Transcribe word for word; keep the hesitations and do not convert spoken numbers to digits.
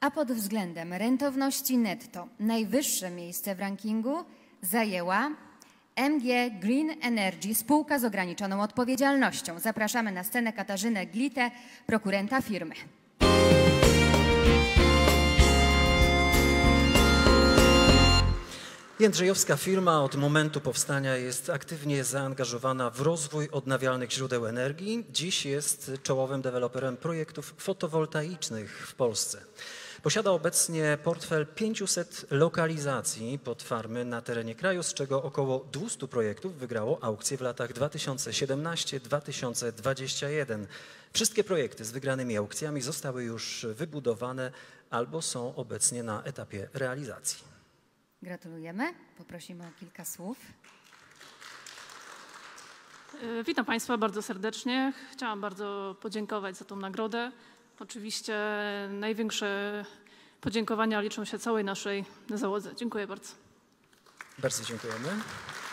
a pod względem rentowności netto najwyższe miejsce w rankingu zajęła M G Green Energy, spółka z ograniczoną odpowiedzialnością. Zapraszamy na scenę Katarzynę Glitę, prokurenta firmy. Jędrzejowska firma od momentu powstania jest aktywnie zaangażowana w rozwój odnawialnych źródeł energii. Dziś jest czołowym deweloperem projektów fotowoltaicznych w Polsce. Posiada obecnie portfel pięciuset lokalizacji pod farmy na terenie kraju, z czego około dwieście projektów wygrało aukcje w latach dwa tysiące siedemnastym do dwa tysiące dwudziestego pierwszego. Wszystkie projekty z wygranymi aukcjami zostały już wybudowane albo są obecnie na etapie realizacji. Gratulujemy. Poprosimy o kilka słów. Witam Państwa bardzo serdecznie. Chciałam bardzo podziękować za tą nagrodę. Oczywiście największe podziękowania liczą się całej naszej załodze. Dziękuję bardzo. Bardzo dziękujemy.